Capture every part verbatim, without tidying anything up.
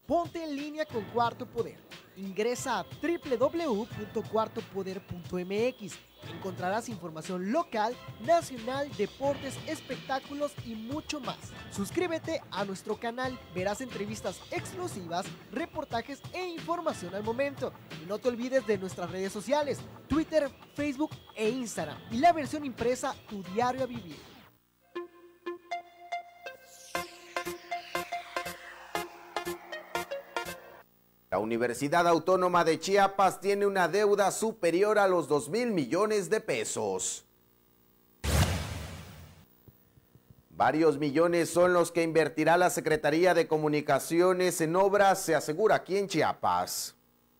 Ponte en línea con Cuarto Poder. Ingresa a doble u doble u doble u punto cuarto poder punto m x. Encontrarás información local, nacional, deportes, espectáculos y mucho más. Suscríbete a nuestro canal, verás entrevistas exclusivas, reportajes e información al momento. Y no te olvides de nuestras redes sociales, Twitter, Facebook e Instagram. Y la versión impresa, Tu Diario a Vivir. La Universidad Autónoma de Chiapas tiene una deuda superior a los dos mil millones de pesos. Varios millones son los que invertirá la Secretaría de Comunicaciones en obras, se asegura aquí en Chiapas.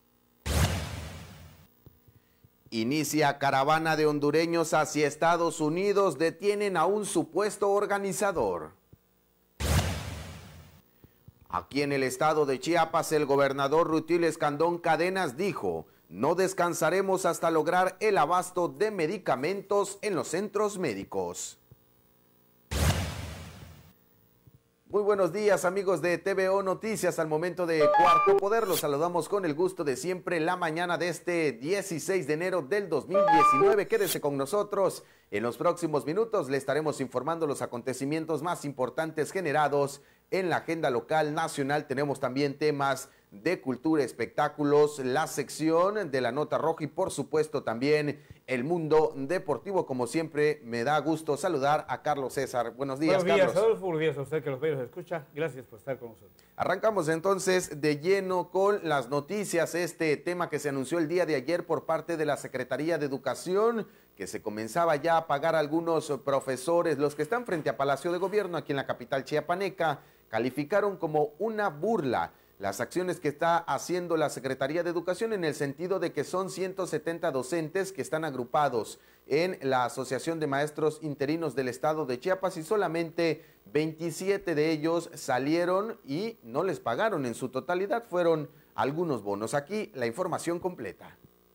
Inicia caravana de hondureños hacia Estados Unidos, detienen a un supuesto organizador. Aquí en el estado de Chiapas, el gobernador Rutil Escandón Cadenas dijo, no descansaremos hasta lograr el abasto de medicamentos en los centros médicos. Muy buenos días, amigos de T V O Noticias. Al momento de Cuarto Poder, los saludamos con el gusto de siempre la mañana de este dieciséis de enero del dos mil diecinueve. Quédese con nosotros. En los próximos minutos le estaremos informando los acontecimientos más importantes generados en la agenda local, nacional. Tenemos también temas de cultura, espectáculos, la sección de la nota roja y por supuesto también el mundo deportivo. Como siempre, me da gusto saludar a Carlos César. Buenos días, Buenos días, Carlos. Adolfo. Buenos días a usted que los medios escucha. Gracias por estar con nosotros. Arrancamos entonces de lleno con las noticias. Este tema que se anunció el día de ayer por parte de la Secretaría de Educación, que se comenzaba ya a pagar a algunos profesores, los que están frente a Palacio de Gobierno aquí en la capital chiapaneca, calificaron como una burla las acciones que está haciendo la Secretaría de Educación, en el sentido de que son ciento setenta docentes que están agrupados en la Asociación de Maestros Interinos del Estado de Chiapas y solamente veintisiete de ellos salieron y no les pagaron en su totalidad, fueron algunos bonos. Aquí la información completa.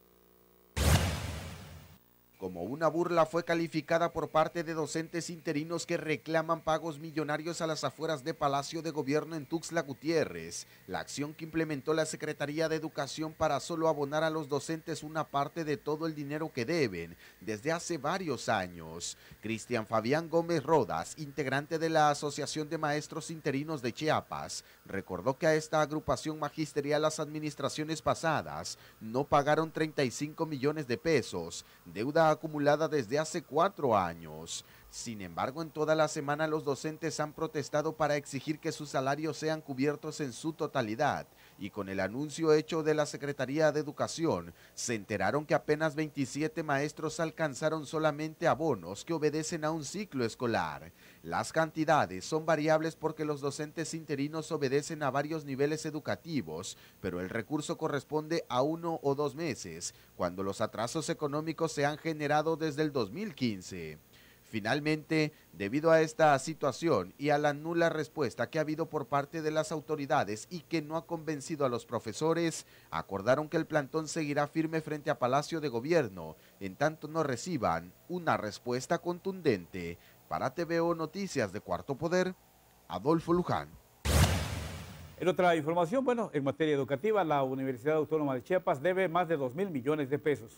Como una burla fue calificada por parte de docentes interinos que reclaman pagos millonarios a las afueras de Palacio de Gobierno en Tuxtla Gutiérrez, la acción que implementó la Secretaría de Educación para solo abonar a los docentes una parte de todo el dinero que deben desde hace varios años. Cristian Fabián Gómez Rodas, integrante de la Asociación de Maestros Interinos de Chiapas, recordó que a esta agrupación magisterial las administraciones pasadas no pagaron treinta y cinco millones de pesos, deuda acumulada desde hace cuatro años. Sin embargo, en toda la semana los docentes han protestado para exigir que sus salarios sean cubiertos en su totalidad, y con el anuncio hecho de la Secretaría de Educación, se enteraron que apenas veintisiete maestros alcanzaron solamente abonos que obedecen a un ciclo escolar. Las cantidades son variables porque los docentes interinos obedecen a varios niveles educativos, pero el recurso corresponde a uno o dos meses, cuando los atrasos económicos se han generado desde el dos mil quince. Finalmente, debido a esta situación y a la nula respuesta que ha habido por parte de las autoridades y que no ha convencido a los profesores, acordaron que el plantón seguirá firme frente a Palacio de Gobierno, en tanto no reciban una respuesta contundente. Para T V O Noticias de Cuarto Poder, Adolfo Luján. En otra información, bueno, en materia educativa, la Universidad Autónoma de Chiapas debe más de dos mil millones de pesos.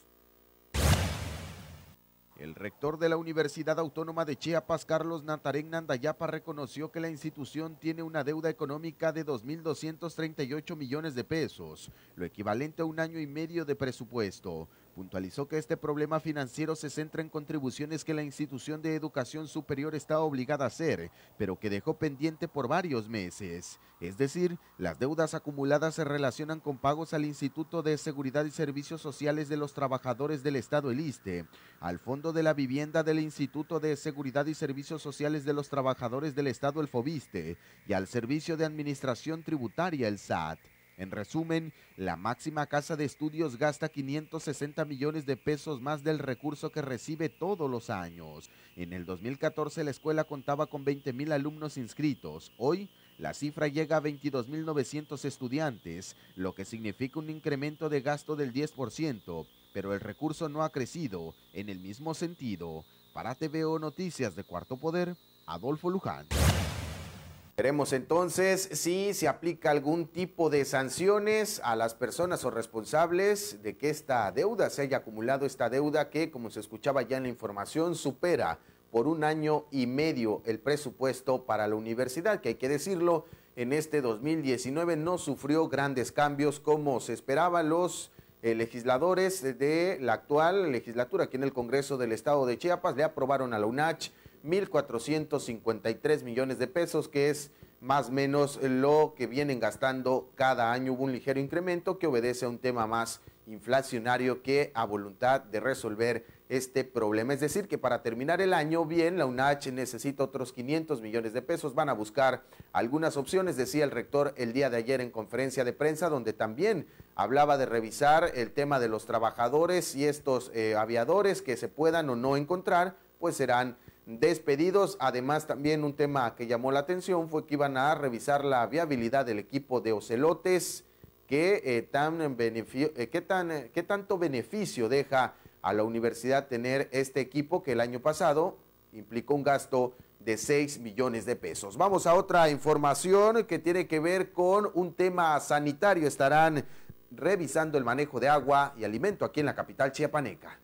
El rector de la Universidad Autónoma de Chiapas, Carlos Natarén Nandayapa, reconoció que la institución tiene una deuda económica de dos mil doscientos treinta y ocho millones de pesos, lo equivalente a un año y medio de presupuesto. Puntualizó que este problema financiero se centra en contribuciones que la institución de educación superior está obligada a hacer, pero que dejó pendiente por varios meses. Es decir, las deudas acumuladas se relacionan con pagos al Instituto de Seguridad y Servicios Sociales de los Trabajadores del Estado, el ISSSTE, al Fondo de la Vivienda del Instituto de Seguridad y Servicios Sociales de los Trabajadores del Estado, el FOBISTE, y al Servicio de Administración Tributaria, el S A T. En resumen, la máxima casa de estudios gasta quinientos sesenta millones de pesos más del recurso que recibe todos los años. En el dos mil catorce la escuela contaba con veinte mil alumnos inscritos. Hoy la cifra llega a veintidós mil novecientos estudiantes, lo que significa un incremento de gasto del diez por ciento, pero el recurso no ha crecido en el mismo sentido. Para T V O Noticias de Cuarto Poder, Adolfo Luján. Veremos entonces si se aplica algún tipo de sanciones a las personas o responsables de que esta deuda se haya acumulado, esta deuda que, como se escuchaba ya en la información, supera por un año y medio el presupuesto para la universidad, que hay que decirlo, en este dos mil diecinueve no sufrió grandes cambios como se esperaba. Los eh, legisladores de la actual legislatura aquí en el Congreso del Estado de Chiapas le aprobaron a la UNACH mil cuatrocientos cincuenta y tres millones de pesos, que es más o menos lo que vienen gastando cada año. Hubo un ligero incremento que obedece a un tema más inflacionario que a voluntad de resolver este problema. Es decir, que para terminar el año bien, la UNACH necesita otros quinientos millones de pesos. Van a buscar algunas opciones, decía el rector el día de ayer en conferencia de prensa, donde también hablaba de revisar el tema de los trabajadores y estos eh, aviadores que se puedan o no encontrar, pues serán despedidos. Además, también un tema que llamó la atención fue que iban a revisar la viabilidad del equipo de Ocelotes, que, eh, tan beneficio, eh, qué, tan, eh, qué tanto beneficio deja a la universidad tener este equipo, que el año pasado implicó un gasto de seis millones de pesos. Vamos a otra información que tiene que ver con un tema sanitario. Estarán revisando el manejo de agua y alimento aquí en la capital chiapaneca.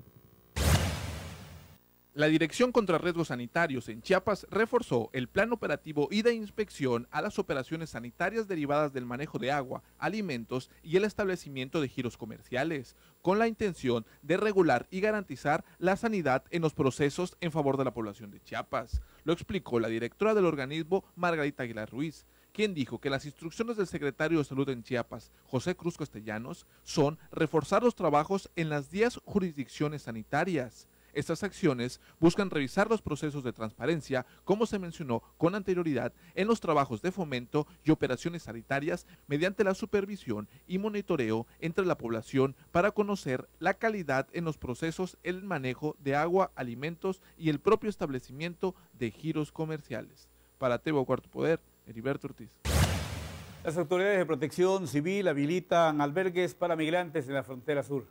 La Dirección contra Riesgos Sanitarios en Chiapas reforzó el plan operativo y de inspección a las operaciones sanitarias derivadas del manejo de agua, alimentos y el establecimiento de giros comerciales, con la intención de regular y garantizar la sanidad en los procesos en favor de la población de Chiapas. Lo explicó la directora del organismo, Margarita Aguilar Ruiz, quien dijo que las instrucciones del secretario de Salud en Chiapas, José Cruz Castellanos, son reforzar los trabajos en las diez jurisdicciones sanitarias. Estas acciones buscan revisar los procesos de transparencia, como se mencionó con anterioridad, en los trabajos de fomento y operaciones sanitarias mediante la supervisión y monitoreo entre la población para conocer la calidad en los procesos, el manejo de agua, alimentos y el propio establecimiento de giros comerciales. Para T V O Cuarto Poder, Heriberto Ortiz. Las autoridades de protección civil habilitan albergues para migrantes en la frontera sur.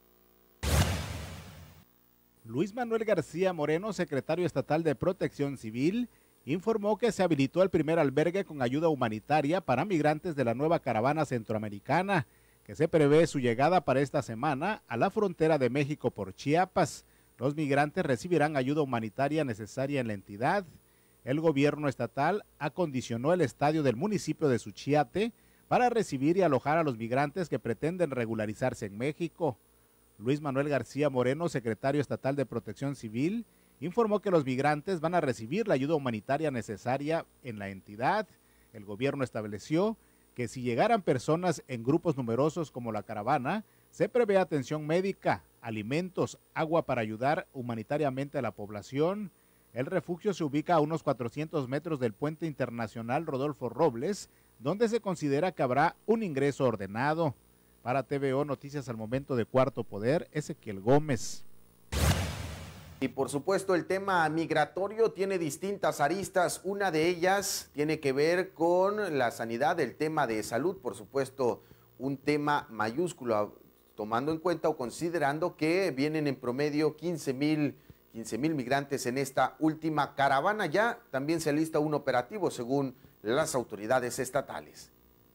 Luis Manuel García Moreno, secretario estatal de Protección Civil, informó que se habilitó el primer albergue con ayuda humanitaria para migrantes de la nueva caravana centroamericana, que se prevé su llegada para esta semana a la frontera de México por Chiapas. Los migrantes recibirán ayuda humanitaria necesaria en la entidad. El gobierno estatal acondicionó el estadio del municipio de Suchiate para recibir y alojar a los migrantes que pretenden regularizarse en México. Luis Manuel García Moreno, secretario estatal de Protección Civil, informó que los migrantes van a recibir la ayuda humanitaria necesaria en la entidad. El gobierno estableció que si llegaran personas en grupos numerosos como la caravana, se prevé atención médica, alimentos, agua para ayudar humanitariamente a la población. El refugio se ubica a unos cuatrocientos metros del puente internacional Rodolfo Robles, donde se considera que habrá un ingreso ordenado. Para T V O Noticias al Momento de Cuarto Poder, Ezequiel Gómez. Y por supuesto el tema migratorio tiene distintas aristas. Una de ellas tiene que ver con la sanidad, el tema de salud, por supuesto un tema mayúsculo, tomando en cuenta o considerando que vienen en promedio quince mil migrantes en esta última caravana. Ya también se alista un operativo según las autoridades estatales.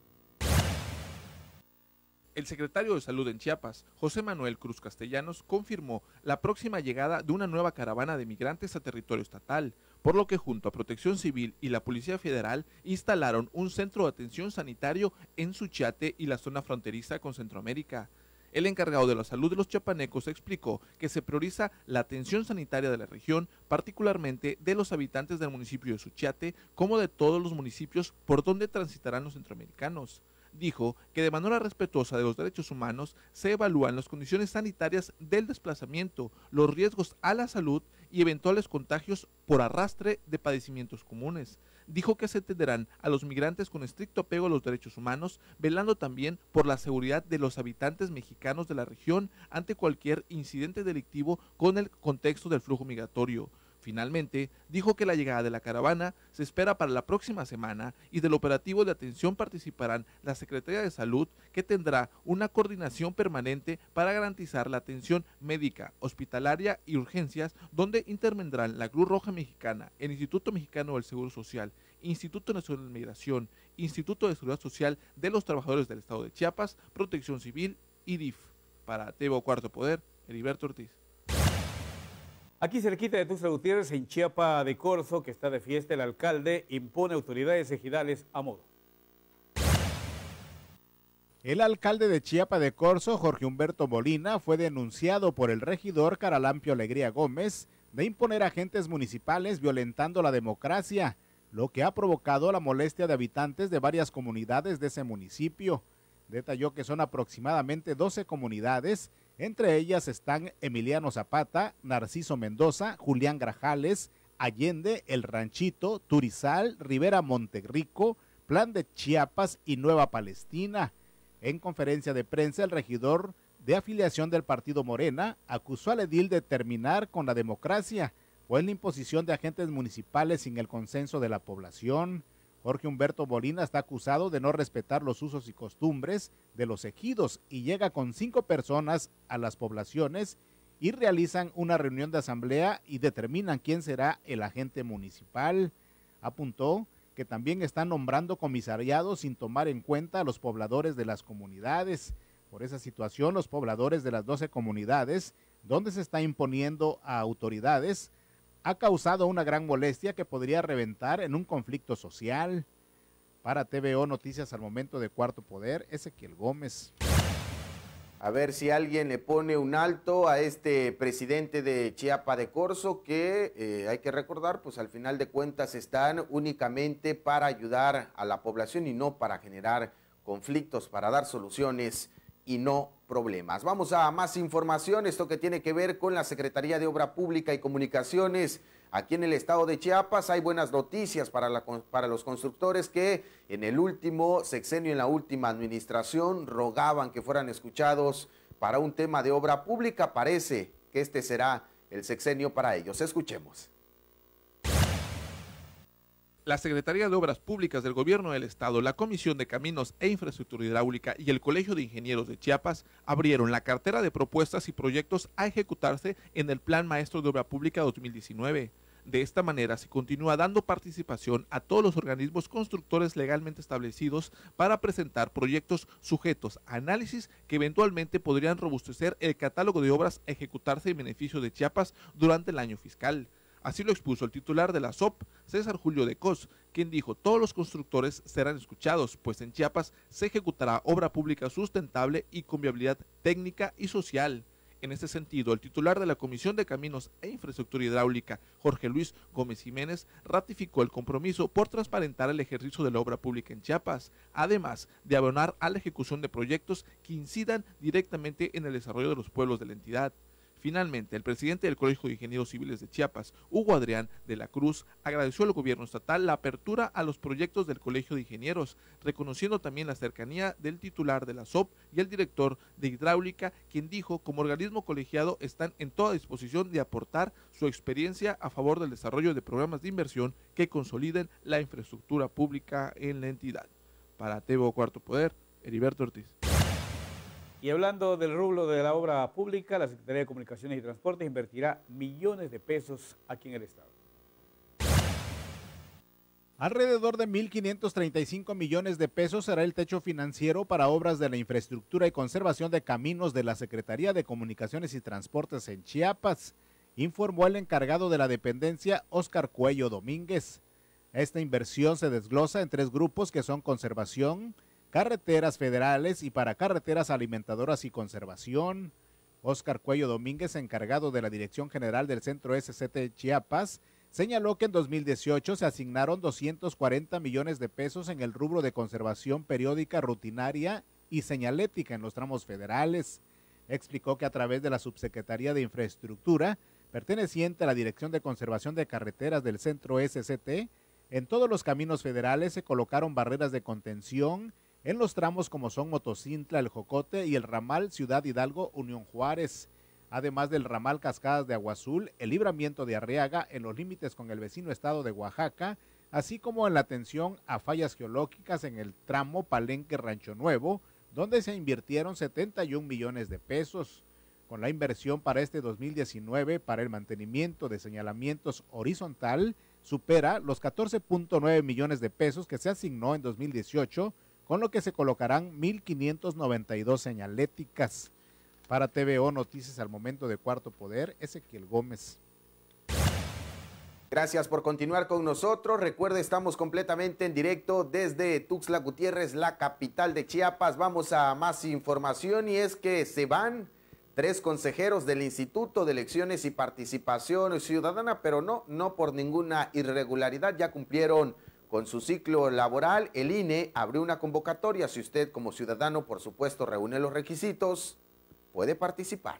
El secretario de Salud en Chiapas, José Manuel Cruz Castellanos, confirmó la próxima llegada de una nueva caravana de migrantes a territorio estatal, por lo que junto a Protección Civil y la Policía Federal instalaron un centro de atención sanitario en Suchiate y la zona fronteriza con Centroamérica. El encargado de la salud de los chiapanecos explicó que se prioriza la atención sanitaria de la región, particularmente de los habitantes del municipio de Suchiate, como de todos los municipios por donde transitarán los centroamericanos. Dijo que de manera respetuosa de los derechos humanos se evalúan las condiciones sanitarias del desplazamiento, los riesgos a la salud y eventuales contagios por arrastre de padecimientos comunes. Dijo que se atenderán a los migrantes con estricto apego a los derechos humanos, velando también por la seguridad de los habitantes mexicanos de la región ante cualquier incidente delictivo con el contexto del flujo migratorio. Finalmente, dijo que la llegada de la caravana se espera para la próxima semana y del operativo de atención participarán la Secretaría de Salud, que tendrá una coordinación permanente para garantizar la atención médica, hospitalaria y urgencias, donde intervendrán la Cruz Roja Mexicana, el Instituto Mexicano del Seguro Social, Instituto Nacional de Migración, Instituto de Seguridad Social de los Trabajadores del Estado de Chiapas, Protección Civil y D I F. Para T V O Cuarto Poder, Heriberto Ortiz. Aquí cerquita de Tuxtla Gutiérrez, en Chiapa de Corzo, que está de fiesta, el alcalde impone autoridades ejidales a modo. El alcalde de Chiapa de Corzo, Jorge Humberto Molina, fue denunciado por el regidor Caralampio Alegría Gómez de imponer agentes municipales violentando la democracia, lo que ha provocado la molestia de habitantes de varias comunidades de ese municipio. Detalló que son aproximadamente doce comunidades. Entre ellas están Emiliano Zapata, Narciso Mendoza, Julián Grajales, Allende, El Ranchito, Turizal, Rivera Monterrico, Plan de Chiapas y Nueva Palestina. En conferencia de prensa, el regidor de afiliación del partido Morena acusó al edil de terminar con la democracia, pues la imposición de agentes municipales sin el consenso de la población. Jorge Humberto Molina está acusado de no respetar los usos y costumbres de los ejidos y llega con cinco personas a las poblaciones y realizan una reunión de asamblea y determinan quién será el agente municipal. Apuntó que también están nombrando comisariados sin tomar en cuenta a los pobladores de las comunidades. Por esa situación, los pobladores de las doce comunidades, donde se está imponiendo a autoridades, ha causado una gran molestia que podría reventar en un conflicto social. Para T V O Noticias al momento de Cuarto Poder, Ezequiel Gómez. A ver si alguien le pone un alto a este presidente de Chiapa de Corzo, que eh, hay que recordar, pues al final de cuentas están únicamente para ayudar a la población y no para generar conflictos, para dar soluciones y no problemas. Vamos a más información, esto que tiene que ver con la Secretaría de Obra Pública y Comunicaciones. Aquí en el estado de Chiapas hay buenas noticias para, la, para los constructores que en el último sexenio, en la última administración, rogaban que fueran escuchados para un tema de obra pública. Parece que este será el sexenio para ellos. Escuchemos. La Secretaría de Obras Públicas del Gobierno del Estado, la Comisión de Caminos e Infraestructura Hidráulica y el Colegio de Ingenieros de Chiapas abrieron la cartera de propuestas y proyectos a ejecutarse en el Plan Maestro de Obra Pública dos mil diecinueve. De esta manera se continúa dando participación a todos los organismos constructores legalmente establecidos para presentar proyectos sujetos a análisis que eventualmente podrían robustecer el catálogo de obras a ejecutarse en beneficio de Chiapas durante el año fiscal. Así lo expuso el titular de la S O P, César Julio de Cos, quien dijo: todos los constructores serán escuchados, pues en Chiapas se ejecutará obra pública sustentable y con viabilidad técnica y social. En este sentido, el titular de la Comisión de Caminos e Infraestructura Hidráulica, Jorge Luis Gómez Jiménez, ratificó el compromiso por transparentar el ejercicio de la obra pública en Chiapas, además de abonar a la ejecución de proyectos que incidan directamente en el desarrollo de los pueblos de la entidad. Finalmente, el presidente del Colegio de Ingenieros Civiles de Chiapas, Hugo Adrián de la Cruz, agradeció al gobierno estatal la apertura a los proyectos del Colegio de Ingenieros, reconociendo también la cercanía del titular de la S O P y el director de Hidráulica, quien dijo: como organismo colegiado están en toda disposición de aportar su experiencia a favor del desarrollo de programas de inversión que consoliden la infraestructura pública en la entidad. Para T V O Cuarto Poder, Heriberto Ortiz. Y hablando del rubro de la obra pública, la Secretaría de Comunicaciones y Transportes invertirá millones de pesos aquí en el estado. Alrededor de mil quinientos treinta y cinco millones de pesos será el techo financiero para obras de la infraestructura y conservación de caminos de la Secretaría de Comunicaciones y Transportes en Chiapas, informó el encargado de la dependencia, Óscar Cuello Domínguez. Esta inversión se desglosa en tres grupos que son conservación, carreteras federales y para carreteras alimentadoras y conservación. Óscar Cuello Domínguez, encargado de la Dirección General del Centro S C T Chiapas, señaló que en dos mil dieciocho se asignaron doscientos cuarenta millones de pesos en el rubro de conservación periódica rutinaria y señalética en los tramos federales. Explicó que a través de la Subsecretaría de Infraestructura, perteneciente a la Dirección de Conservación de Carreteras del Centro S C T, en todos los caminos federales se colocaron barreras de contención en los tramos como son Motocintla, El Jocote y el ramal Ciudad Hidalgo, Unión Juárez. además del ramal Cascadas de Agua Azul, el libramiento de Arriaga en los límites con el vecino estado de Oaxaca, así como en la atención a fallas geológicas en el tramo Palenque-Rancho Nuevo, donde se invirtieron setenta y un millones de pesos. Con la inversión para este dos mil diecinueve para el mantenimiento de señalamientos horizontal, supera los catorce punto nueve millones de pesos que se asignó en dos mil dieciocho, con lo que se colocarán mil quinientas noventa y dos señaléticas. Para T V O Noticias al momento de Cuarto Poder, Ezequiel Gómez. Gracias por continuar con nosotros. Recuerde, estamos completamente en directo desde Tuxtla Gutiérrez, la capital de Chiapas. Vamos a más información y es que se van tres consejeros del Instituto de Elecciones y Participación Ciudadana, pero no, no por ninguna irregularidad, ya cumplieron con su ciclo laboral. El I N E abrió una convocatoria. Si usted como ciudadano, por supuesto, reúne los requisitos, puede participar.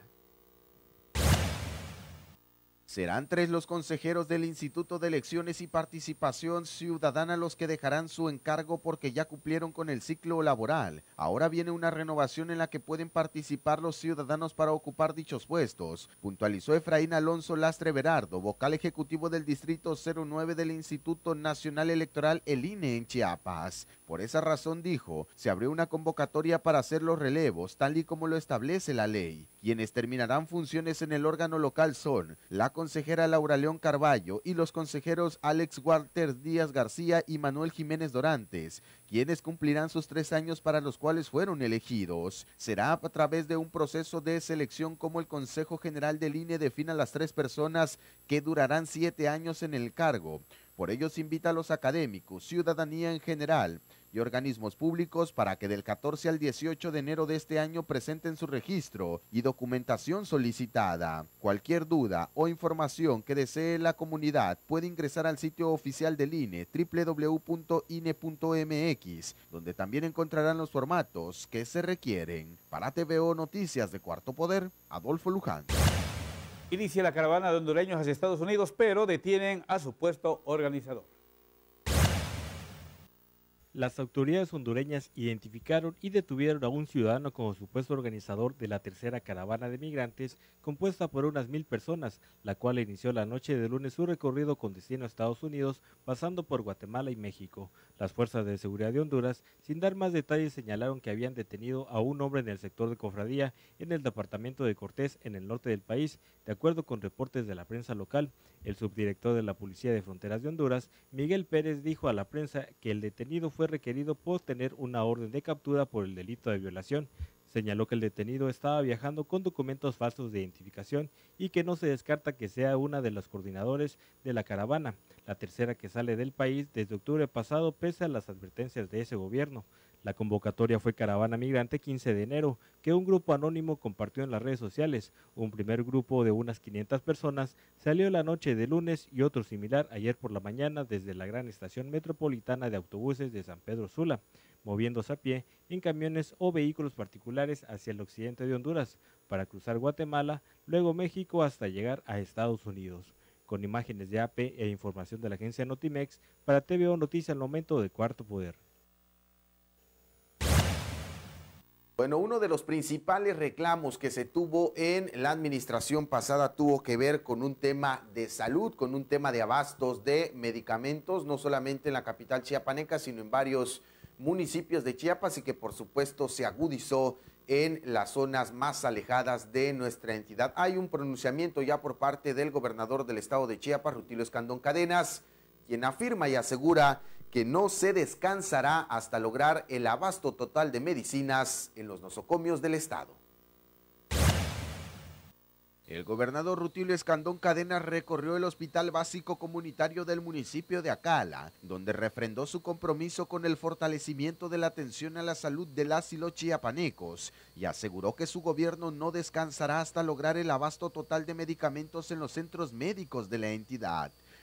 Serán tres los consejeros del Instituto de Elecciones y Participación Ciudadana los que dejarán su encargo porque ya cumplieron con el ciclo laboral. Ahora viene una renovación en la que pueden participar los ciudadanos para ocupar dichos puestos, puntualizó Efraín Alonso Lastre Berardo, vocal ejecutivo del Distrito cero nueve del Instituto Nacional Electoral, el I N E en Chiapas. Por esa razón, dijo, se abrió una convocatoria para hacer los relevos, tal y como lo establece la ley. Quienes terminarán funciones en el órgano local son la consejera Laura León Carballo y los consejeros Alex Walter Díaz García y Manuel Jiménez Dorantes, quienes cumplirán sus tres años para los cuales fueron elegidos. Será a través de un proceso de selección como el Consejo General del I N E defina las tres personas que durarán siete años en el cargo. Por ello se invita a los académicos, ciudadanía en general y organismos públicos para que del catorce al dieciocho de enero de este año presenten su registro y documentación solicitada. Cualquier duda o información que desee la comunidad puede ingresar al sitio oficial del I N E, doble u doble u doble u punto i n e punto m x, donde también encontrarán los formatos que se requieren. Para T V O Noticias de Cuarto Poder, Adolfo Luján. Inicia la caravana de hondureños hacia Estados Unidos, pero detienen a supuesto organizador. Las autoridades hondureñas identificaron y detuvieron a un ciudadano como supuesto organizador de la tercera caravana de migrantes compuesta por unas mil personas, la cual inició la noche de lunes su recorrido con destino a Estados Unidos, pasando por Guatemala y México. Las fuerzas de seguridad de Honduras, sin dar más detalles, señalaron que habían detenido a un hombre en el sector de Cofradía, en el departamento de Cortés, en el norte del país, de acuerdo con reportes de la prensa local. El subdirector de la Policía de Fronteras de Honduras, Miguel Pérez, dijo a la prensa que el detenido fue requerido por tener una orden de captura por el delito de violación. Señaló que el detenido estaba viajando con documentos falsos de identificación y que no se descarta que sea una de los coordinadores de la caravana, la tercera que sale del país desde octubre pasado pese a las advertencias de ese gobierno. La convocatoria fue Caravana Migrante quince de enero, que un grupo anónimo compartió en las redes sociales. Un primer grupo de unas quinientas personas salió la noche de lunes y otro similar ayer por la mañana desde la gran estación metropolitana de autobuses de San Pedro Sula, moviéndose a pie en camiones o vehículos particulares hacia el occidente de Honduras, para cruzar Guatemala, luego México hasta llegar a Estados Unidos. Con imágenes de A P e información de la agencia Notimex, para T V O Noticias al momento de Cuarto Poder. Bueno, uno de los principales reclamos que se tuvo en la administración pasada tuvo que ver con un tema de salud, con un tema de abastos de medicamentos, no solamente en la capital chiapaneca, sino en varios municipios de Chiapas y que por supuesto se agudizó en las zonas más alejadas de nuestra entidad. Hay un pronunciamiento ya por parte del gobernador del estado de Chiapas, Rutilio Escandón Cadenas, quien afirma y asegura que no se descansará hasta lograr el abasto total de medicinas en los nosocomios del estado. El gobernador Rutilio Escandón Cadenas recorrió el Hospital Básico Comunitario del municipio de Acala, donde refrendó su compromiso con el fortalecimiento de la atención a la salud de las y los chiapanecos y aseguró que su gobierno no descansará hasta lograr el abasto total de medicamentos en los centros médicos de la entidad.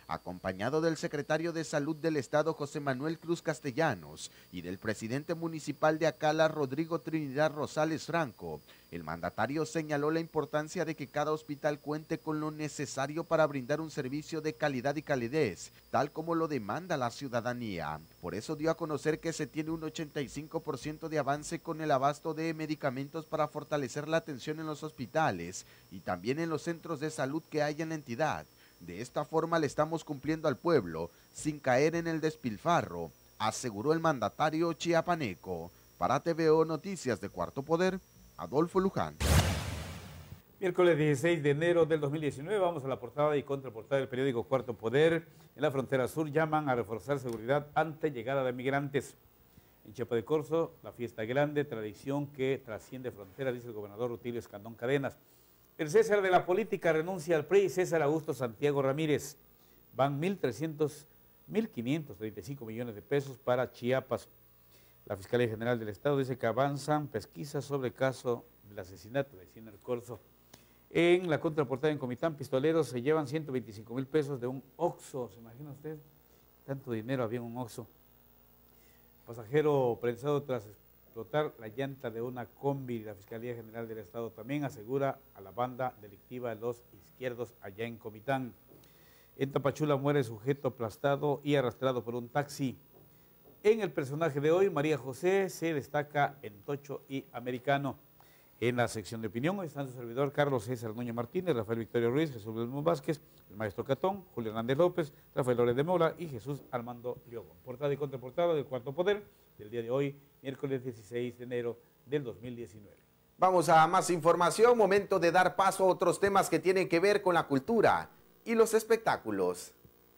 acompañado del secretario de Salud del Estado José Manuel Cruz Castellanos y del presidente municipal de Acala Rodrigo Trinidad Rosales Franco. El mandatario señaló la importancia de que cada hospital cuente con lo necesario para brindar un servicio de calidad y calidez, tal como lo demanda la ciudadanía. Por eso dio a conocer que se tiene un ochenta y cinco por ciento de avance con el abasto de medicamentos para fortalecer la atención en los hospitales y también en los centros de salud que hay en la entidad. De esta forma le estamos cumpliendo al pueblo, sin caer en el despilfarro, aseguró el mandatario chiapaneco. Para T V O Noticias de Cuarto Poder, Adolfo Luján. Miércoles dieciséis de enero del dos mil diecinueve, vamos a la portada y contraportada del periódico Cuarto Poder. En la frontera sur llaman a reforzar seguridad ante llegada de migrantes. En Chiapa de Corzo, la fiesta grande, tradición que trasciende fronteras, dice el gobernador Rutilio Escandón Cadenas. El César de la política renuncia al P R I, César Augusto Santiago Ramírez. Van mil trescientos, mil quinientos treinta y cinco millones de pesos para Chiapas. La Fiscalía General del Estado dice que avanzan pesquisas sobre el caso del asesinato de Ciner Corzo. En la contraportada en Comitán, pistoleros se llevan ciento veinticinco mil pesos de un Oxxo. ¿Se imagina usted? Tanto dinero había en un Oxxo. Pasajero prensado tras explotar la llanta de una combi. La Fiscalía General del Estado también asegura a la banda delictiva de los izquierdos allá en Comitán. En Tapachula muere sujeto aplastado y arrastrado por un taxi. En el personaje de hoy, María José se destaca en Tocho y Americano. En la sección de opinión, hoy están su servidor Carlos César Núñez Martínez, Rafael Victorio Ruiz, Jesús Luis Vázquez, el maestro Catón, Julio Hernández López, Rafael Lórez de Mola y Jesús Armando Liogón. Portada y contraportada del Cuarto Poder del día de hoy, miércoles dieciséis de enero del dos mil diecinueve. Vamos a más información, momento de dar paso a otros temas que tienen que ver con la cultura y los espectáculos.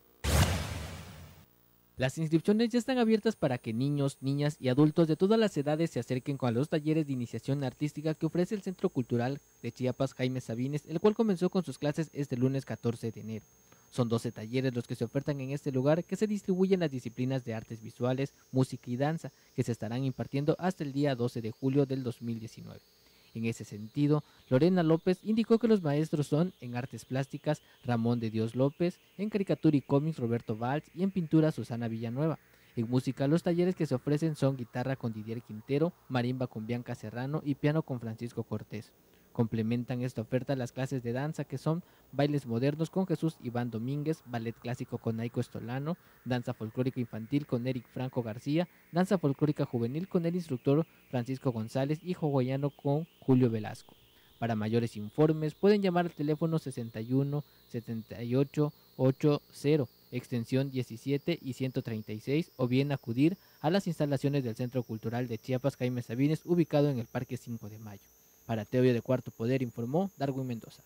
Las inscripciones ya están abiertas para que niños, niñas y adultos de todas las edades se acerquen con los talleres de iniciación artística que ofrece el Centro Cultural de Chiapas Jaime Sabines, el cual comenzó con sus clases este lunes catorce de enero. Son doce talleres los que se ofertan en este lugar, que se distribuyen las disciplinas de artes visuales, música y danza, que se estarán impartiendo hasta el día doce de julio del dos mil diecinueve. En ese sentido, Lorena López indicó que los maestros son en artes plásticas Ramón de Dios López, en caricatura y cómics Roberto Valls y en pintura Susana Villanueva. En música, los talleres que se ofrecen son guitarra con Didier Quintero, marimba con Bianca Serrano y piano con Francisco Cortés. Complementan esta oferta las clases de danza que son bailes modernos con Jesús Iván Domínguez, ballet clásico con Naiko Estolano, danza folclórica infantil con Eric Franco García, danza folclórica juvenil con el instructor Francisco González y hawaiano con Julio Velasco. Para mayores informes pueden llamar al teléfono sesenta y uno, setenta y ocho, ochenta, extensión diecisiete y ciento treinta y seis, o bien acudir a las instalaciones del Centro Cultural de Chiapas Jaime Sabines, ubicado en el Parque cinco de mayo. Para T V O de Cuarto Poder informó Darwin Mendoza.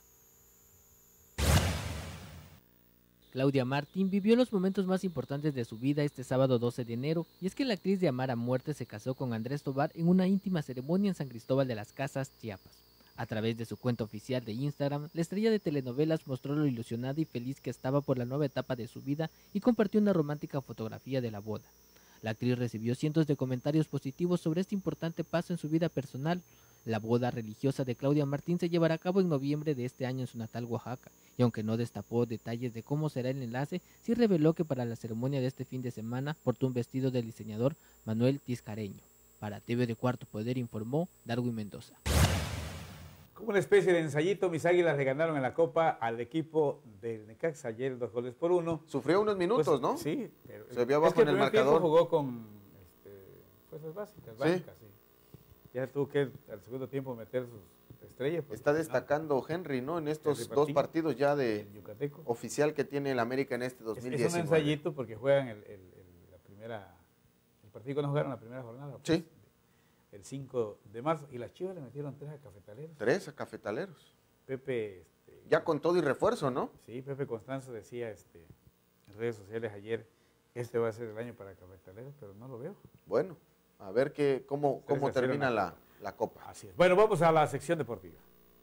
Claudia Martín vivió los momentos más importantes de su vida este sábado doce de enero, y es que la actriz de Amar a Muerte se casó con Andrés Tobar en una íntima ceremonia en San Cristóbal de las Casas, Chiapas. A través de su cuenta oficial de Instagram, la estrella de telenovelas mostró lo ilusionada y feliz que estaba por la nueva etapa de su vida y compartió una romántica fotografía de la boda. La actriz recibió cientos de comentarios positivos sobre este importante paso en su vida personal. La boda religiosa de Claudia Martín se llevará a cabo en noviembre de este año en su natal Oaxaca, y aunque no destapó detalles de cómo será el enlace, sí reveló que para la ceremonia de este fin de semana portó un vestido del diseñador Manuel Tiscareño. Para T V de Cuarto Poder informó Darwin Mendoza. Como una especie de ensayito, mis Águilas le ganaron en la Copa al equipo del Necaxa ayer dos goles por uno. Sufrió unos minutos, Pues, ¿no? Sí. Pero, se vio abajo es que en el primer tiempo marcador. Jugó con este, fuerzas básicas, ¿Sí? bancas, sí. Ya tuvo que al segundo tiempo meter sus estrellas. Está destacando Henry, ¿no? En estos Henry dos Patiño, partidos ya de el yucateco. oficial que tiene el América en este dos mil diecinueve. Es, es un ensayito porque juegan el, el, el, la primera, el partido que no jugaron la primera jornada. Pues, Sí. El cinco de marzo. Y las Chivas le metieron tres a Cafetaleros. Tres a Cafetaleros. Pepe... Este, ya con todo y refuerzo, ¿no? Sí, Pepe Constanzo decía este, en redes sociales ayer, este va a ser el año para Cafetaleros, pero no lo veo. Bueno, a ver que, cómo, cómo termina la, la Copa. Así es. Bueno, vamos a la sección deportiva.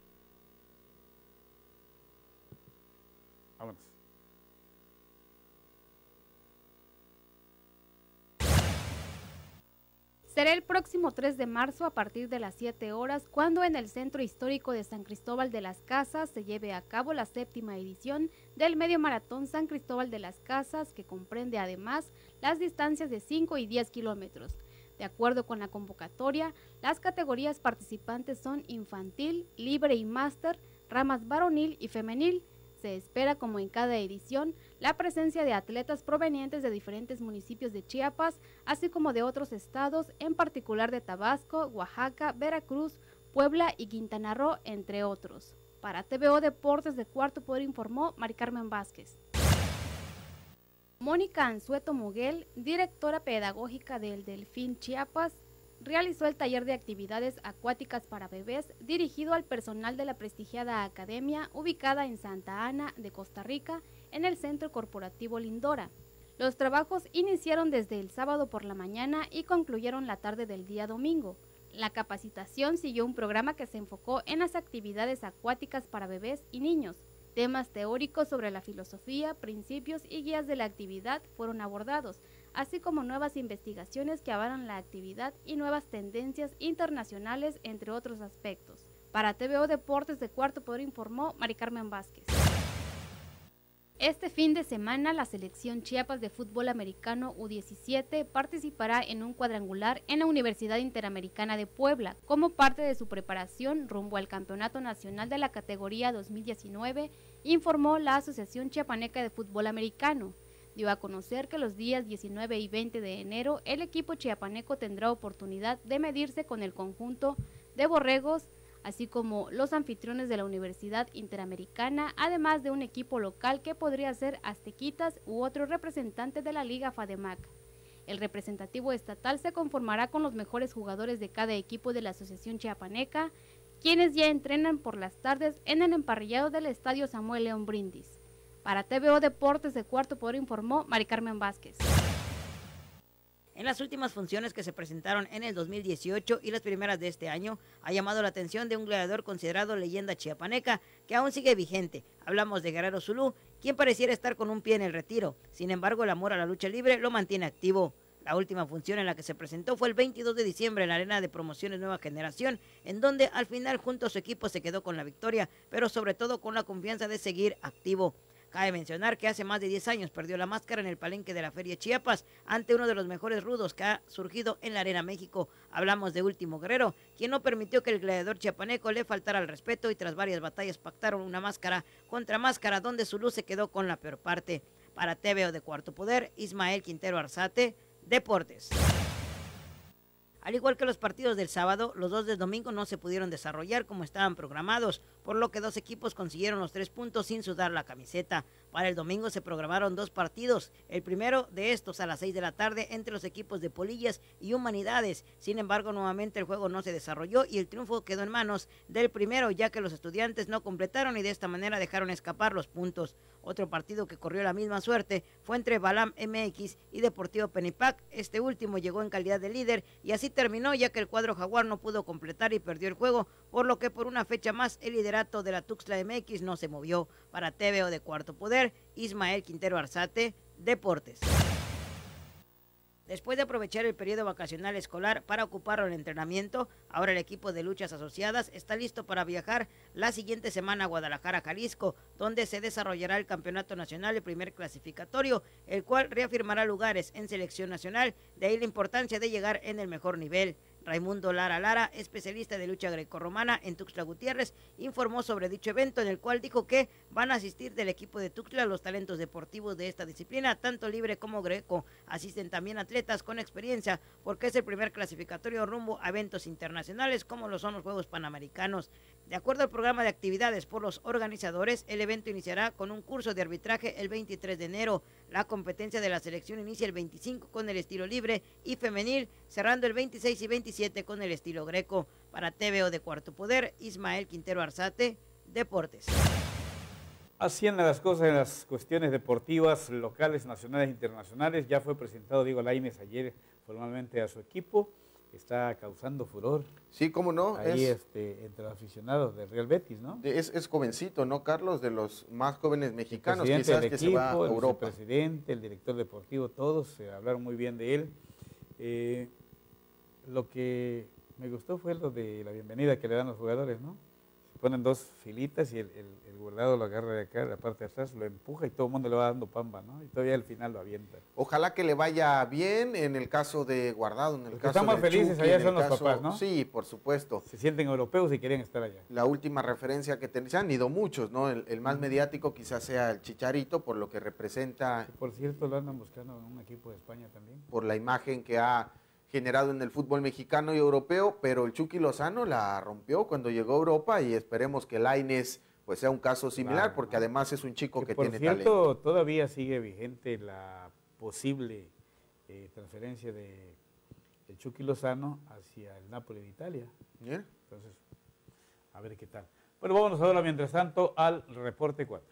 Vámonos. Será el próximo tres de marzo a partir de las siete horas, cuando en el Centro Histórico de San Cristóbal de las Casas se lleve a cabo la séptima edición del Medio Maratón San Cristóbal de las Casas, que comprende además las distancias de cinco y diez kilómetros. De acuerdo con la convocatoria, las categorías participantes son infantil, libre y máster, ramas varonil y femenil. Se espera, como en cada edición, la presencia de atletas provenientes de diferentes municipios de Chiapas, así como de otros estados, en particular de Tabasco, Oaxaca, Veracruz, Puebla y Quintana Roo, entre otros. Para T V O Deportes de Cuarto Poder informó Mari Carmen Vázquez. Mónica Anzueto Muguel, directora pedagógica del Delfín Chiapas, realizó el taller de actividades acuáticas para bebés dirigido al personal de la prestigiada academia ubicada en Santa Ana de Costa Rica, en el Centro Corporativo Lindora. Los trabajos iniciaron desde el sábado por la mañana y concluyeron la tarde del día domingo. La capacitación siguió un programa que se enfocó en las actividades acuáticas para bebés y niños. Temas teóricos sobre la filosofía, principios y guías de la actividad fueron abordados, así como nuevas investigaciones que avalan la actividad y nuevas tendencias internacionales, entre otros aspectos. Para T V O Deportes de Cuarto Poder informó Mari Carmen Vázquez. Este fin de semana, la selección Chiapas de fútbol americano U diecisiete participará en un cuadrangular en la Universidad Interamericana de Puebla, como parte de su preparación rumbo al Campeonato Nacional de la categoría dos mil diecinueve, informó la Asociación Chiapaneca de Fútbol Americano. Dio a conocer que los días diecinueve y veinte de enero el equipo chiapaneco tendrá oportunidad de medirse con el conjunto de Borregos, así como los anfitriones de la Universidad Interamericana, además de un equipo local que podría ser Aztequitas u otro representante de la Liga FADEMAC. El representativo estatal se conformará con los mejores jugadores de cada equipo de la Asociación Chiapaneca, quienes ya entrenan por las tardes en el emparrillado del Estadio Samuel León Brindis. Para T V O Deportes de Cuarto Poder informó Mari Carmen Vázquez. En las últimas funciones que se presentaron en el dos mil dieciocho y las primeras de este año, ha llamado la atención de un gladiador considerado leyenda chiapaneca que aún sigue vigente. Hablamos de Guerrero Zulú, quien pareciera estar con un pie en el retiro. Sin embargo, el amor a la lucha libre lo mantiene activo. La última función en la que se presentó fue el veintidós de diciembre en la Arena de Promociones Nueva Generación, en donde al final junto a su equipo se quedó con la victoria, pero sobre todo con la confianza de seguir activo. Cabe mencionar que hace más de diez años perdió la máscara en el palenque de la Feria Chiapas ante uno de los mejores rudos que ha surgido en la Arena México. Hablamos de Último Guerrero, quien no permitió que el gladiador chiapaneco le faltara al respeto y tras varias batallas pactaron una máscara contra máscara donde Zulú se quedó con la peor parte. Para T V O de Cuarto Poder, Ismael Quintero Arzate, Deportes. Al igual que los partidos del sábado, los dos del domingo no se pudieron desarrollar como estaban programados, por lo que dos equipos consiguieron los tres puntos sin sudar la camiseta. Para el domingo se programaron dos partidos, el primero de estos a las seis de la tarde entre los equipos de Polillas y Humanidades. Sin embargo, nuevamente el juego no se desarrolló y el triunfo quedó en manos del primero, ya que los estudiantes no completaron y de esta manera dejaron escapar los puntos. Otro partido que corrió la misma suerte fue entre Balam M X y Deportivo Penipac. Este último llegó en calidad de líder y así terminó, ya que el cuadro jaguar no pudo completar y perdió el juego, por lo que por una fecha más el liderato de la Tuxtla M X no se movió. Para T V O de Cuarto Poder, Ismael Quintero Arzate, Deportes. Después de aprovechar el periodo vacacional escolar para ocuparlo en entrenamiento, ahora el equipo de luchas asociadas está listo para viajar la siguiente semana a Guadalajara, Jalisco, donde se desarrollará el Campeonato Nacional, el primer clasificatorio, el cual reafirmará lugares en selección nacional, de ahí la importancia de llegar en el mejor nivel. Raimundo Lara Lara, especialista de lucha grecorromana en Tuxtla Gutiérrez, informó sobre dicho evento, en el cual dijo que van a asistir del equipo de Tuxtla los talentos deportivos de esta disciplina, tanto libre como greco. Asisten también atletas con experiencia, porque es el primer clasificatorio rumbo a eventos internacionales como lo son los Juegos Panamericanos. De acuerdo al programa de actividades por los organizadores, el evento iniciará con un curso de arbitraje el veintitrés de enero. La competencia de la selección inicia el veinticinco con el estilo libre y femenil, cerrando el veintiséis y veintisiete con el estilo greco. Para T V O de Cuarto Poder, Ismael Quintero Arzate, Deportes. Así andan las cosas en las cuestiones deportivas locales, nacionales e internacionales. Ya fue presentado Diego Lainez ayer formalmente a su equipo. Está causando furor. Sí, cómo no. Ahí es, este, entre los aficionados del Real Betis, ¿no? Es, es jovencito, ¿no, Carlos? De los más jóvenes mexicanos, el quizás del que equipo, se va a el Europa. presidente, el director deportivo, todos eh, hablaron muy bien de él. Eh, lo que me gustó fue lo de la bienvenida que le dan los jugadores, ¿no? Se ponen dos filitas y el, el, el Guardado lo agarra de acá, de la parte de atrás, lo empuja y todo el mundo le va dando pamba, ¿no? Y todavía al final lo avienta. Ojalá que le vaya bien en el caso de Guardado, en el Los caso que están más del felices Chucky, allá en son el los caso- papás, ¿no? Sí, por supuesto. Se sienten europeos y quieren estar allá. La última referencia que ten- se han ido muchos, ¿no? El, el más mediático quizás sea el Chicharito, por lo que representa, Por cierto, lo andan buscando en un equipo de España también. por la imagen que ha generado en el fútbol mexicano y europeo, pero el Chucky Lozano la rompió cuando llegó a Europa y esperemos que Lainez pues sea un caso similar, Claro, porque ¿no? además es un chico Que que por tiene cierto, talento. todavía sigue vigente la posible eh, transferencia de el Chucky Lozano hacia el Napoli de Italia. ¿Bien? Entonces, a ver qué tal. Bueno, vámonos ahora, mientras tanto, al reporte cuatro.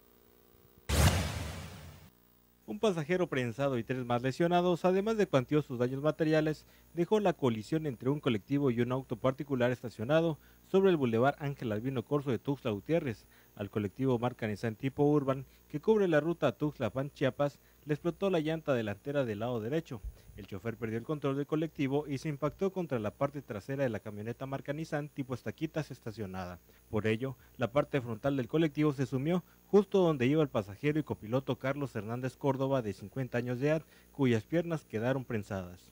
Un pasajero prensado y tres más lesionados, además de cuantiosos daños materiales, dejó la colisión entre un colectivo y un auto particular estacionado sobre el bulevar Ángel Albino Corzo de Tuxtla Gutiérrez. Al colectivo marca Nissan tipo Urban, que cubre la ruta Tuxtla-Pan Chiapas, le explotó la llanta delantera del lado derecho. El chofer perdió el control del colectivo y se impactó contra la parte trasera de la camioneta marca Nissan tipo estaquitas estacionada. Por ello, la parte frontal del colectivo se sumió justo donde iba el pasajero y copiloto Carlos Hernández Córdoba, de cincuenta años de edad, cuyas piernas quedaron prensadas.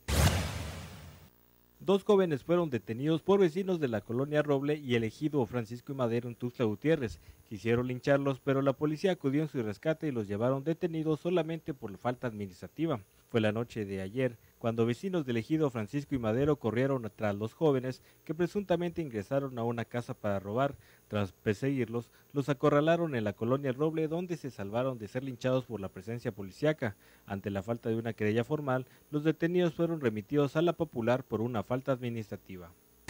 Dos jóvenes fueron detenidos por vecinos de la colonia Roble y el ejido Francisco y Madero en Tuxtla Gutiérrez. Quisieron lincharlos, pero la policía acudió en su rescate y los llevaron detenidos solamente por falta administrativa. Fue la noche de ayer cuando vecinos del ejido Francisco y Madero corrieron tras los jóvenes que presuntamente ingresaron a una casa para robar. Tras perseguirlos, los acorralaron en la colonia Roble, donde se salvaron de ser linchados por la presencia policíaca. Ante la falta de una querella formal, los detenidos fueron remitidos a la popular por una falta administrativa.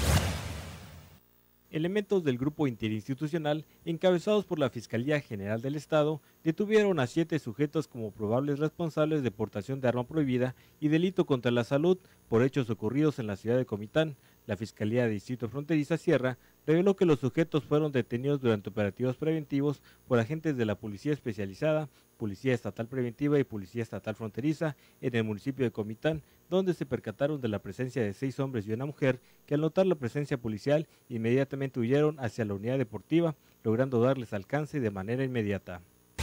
Elementos del grupo interinstitucional, encabezados por la Fiscalía General del Estado, detuvieron a siete sujetos como probables responsables de portación de arma prohibida y delito contra la salud por hechos ocurridos en la ciudad de Comitán. La Fiscalía de Distrito Fronteriza Sierra reveló que los sujetos fueron detenidos durante operativos preventivos por agentes de la Policía Especializada, Policía Estatal Preventiva y Policía Estatal Fronteriza en el municipio de Comitán, donde se percataron de la presencia de seis hombres y una mujer que al notar la presencia policial inmediatamente huyeron hacia la unidad deportiva, logrando darles alcance de manera inmediata.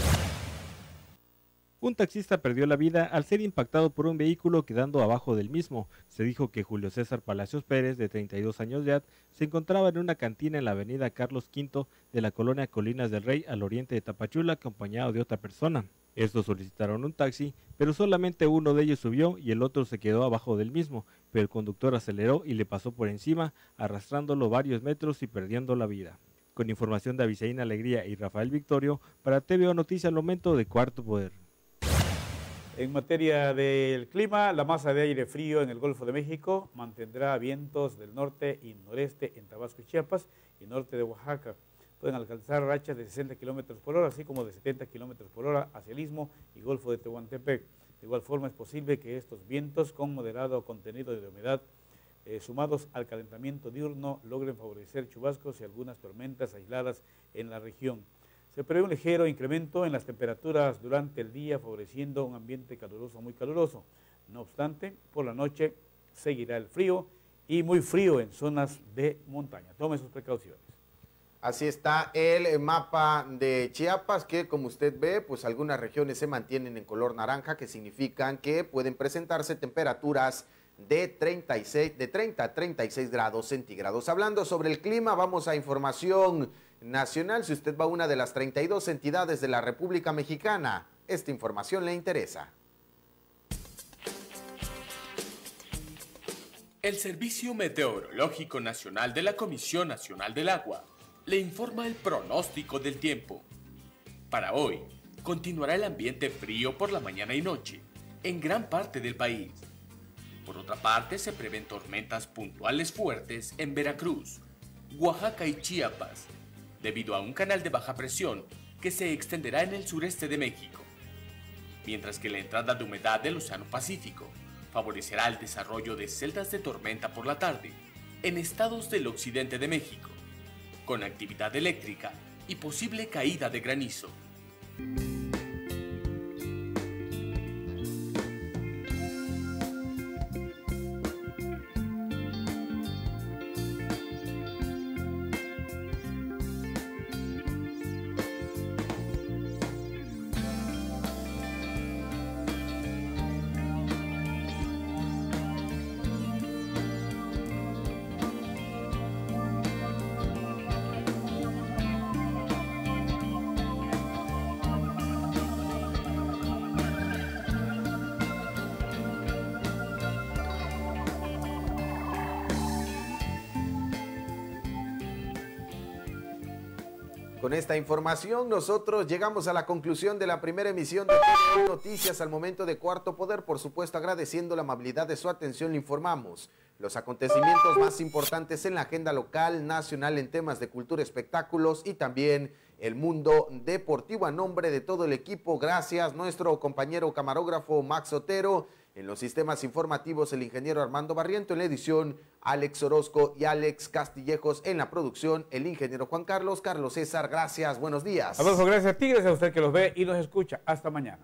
Un taxista perdió la vida al ser impactado por un vehículo quedando abajo del mismo. Se dijo que Julio César Palacios Pérez, de treinta y dos años de edad, se encontraba en una cantina en la avenida Carlos Quinto de la colonia Colinas del Rey, al oriente de Tapachula, acompañado de otra persona. Estos solicitaron un taxi, pero solamente uno de ellos subió y el otro se quedó abajo del mismo, pero el conductor aceleró y le pasó por encima, arrastrándolo varios metros y perdiendo la vida. Con información de Avisaín Alegría y Rafael Victorio, para T V O Noticias, al momento de Cuarto Poder. En materia del clima, la masa de aire frío en el Golfo de México mantendrá vientos del norte y noreste en Tabasco y Chiapas y norte de Oaxaca. Pueden alcanzar rachas de sesenta kilómetros por hora, así como de setenta kilómetros por hora hacia el Istmo y Golfo de Tehuantepec. De igual forma, es posible que estos vientos con moderado contenido de humedad, eh, sumados al calentamiento diurno, logren favorecer chubascos y algunas tormentas aisladas en la región. Se prevé un ligero incremento en las temperaturas durante el día, favoreciendo un ambiente caluroso, muy caluroso. No obstante, por la noche seguirá el frío y muy frío en zonas de montaña. Tome sus precauciones. Así está el mapa de Chiapas, que como usted ve, pues algunas regiones se mantienen en color naranja, que significan que pueden presentarse temperaturas de treinta y seis, de treinta a treinta y seis grados centígrados. Hablando sobre el clima, vamos a información nacional. Si usted va a una de las treinta y dos entidades de la República Mexicana, esta información le interesa. El Servicio Meteorológico Nacional de la Comisión Nacional del Agua le informa el pronóstico del tiempo. Para hoy, continuará el ambiente frío por la mañana y noche en gran parte del país. Por otra parte, se prevén tormentas puntuales fuertes en Veracruz, Oaxaca y Chiapas, debido a un canal de baja presión que se extenderá en el sureste de México, mientras que la entrada de humedad del Océano Pacífico favorecerá el desarrollo de celdas de tormenta por la tarde en estados del occidente de México, con actividad eléctrica y posible caída de granizo. Con esta información nosotros llegamos a la conclusión de la primera emisión de T V U Noticias al momento de Cuarto Poder. Por supuesto, agradeciendo la amabilidad de su atención, le informamos los acontecimientos más importantes en la agenda local, nacional, en temas de cultura, espectáculos y también el mundo deportivo. A nombre de todo el equipo, gracias. Nuestro compañero camarógrafo Max Otero, en los sistemas informativos el ingeniero Armando Barriento, en la edición Alex Orozco y Alex Castillejos, en la producción el ingeniero Juan Carlos, Carlos César, gracias, buenos días. Adolfo, gracias a ti, gracias a usted que los ve y nos escucha. Hasta mañana.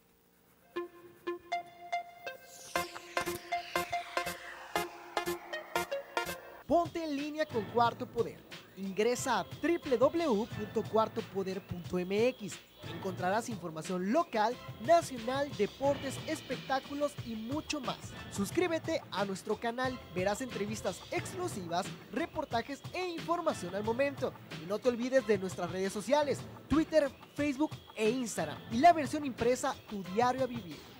Ponte en línea con Cuarto Poder. Ingresa a doble u doble u doble u punto cuarto poder punto m x. Encontrarás información local, nacional, deportes, espectáculos y mucho más. Suscríbete a nuestro canal, verás entrevistas exclusivas, reportajes e información al momento. Y no te olvides de nuestras redes sociales, Twitter, Facebook e Instagram. Y la versión impresa, Tu Diario a Vivir.